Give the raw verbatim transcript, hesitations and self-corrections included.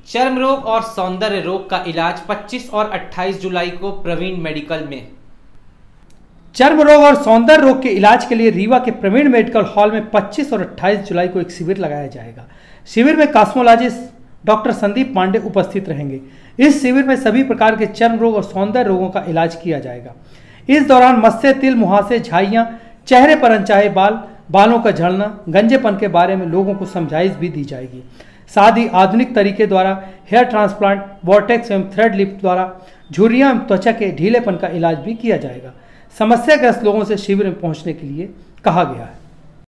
चर्म रोग और सौंदर्य रोग का इलाज पच्चीस और अट्ठाईस जुलाई को प्रवीण मेडिकल में। चर्म रोग और सौंदर्य रोग के इलाज के लिए रीवा के प्रवीण मेडिकल हॉल में पच्चीस और अट्ठाईस जुलाई को एक शिविर लगाया जाएगा। शिविर में कॉस्मोलॉजिस्ट डॉक्टर संदीप पांडे उपस्थित रहेंगे। इस शिविर में सभी प्रकार के चर्म रोग और सौंदर्य रोगों का इलाज किया जाएगा। इस दौरान मत्स्य, तिल, मुहासे, झाइयां, चेहरे पर अनचाहे बाल, बालों का झड़ना, गंजेपन के बारे में लोगों को समझाइश भी दी जाएगी। साथ ही आधुनिक तरीके द्वारा हेयर ट्रांसप्लांट, वॉर्टेक्स एवं थ्रेड लिफ्ट द्वारा झुर्रियां एवं त्वचा के ढीलेपन का इलाज भी किया जाएगा। समस्याग्रस्त लोगों से शिविर में पहुंचने के लिए कहा गया है।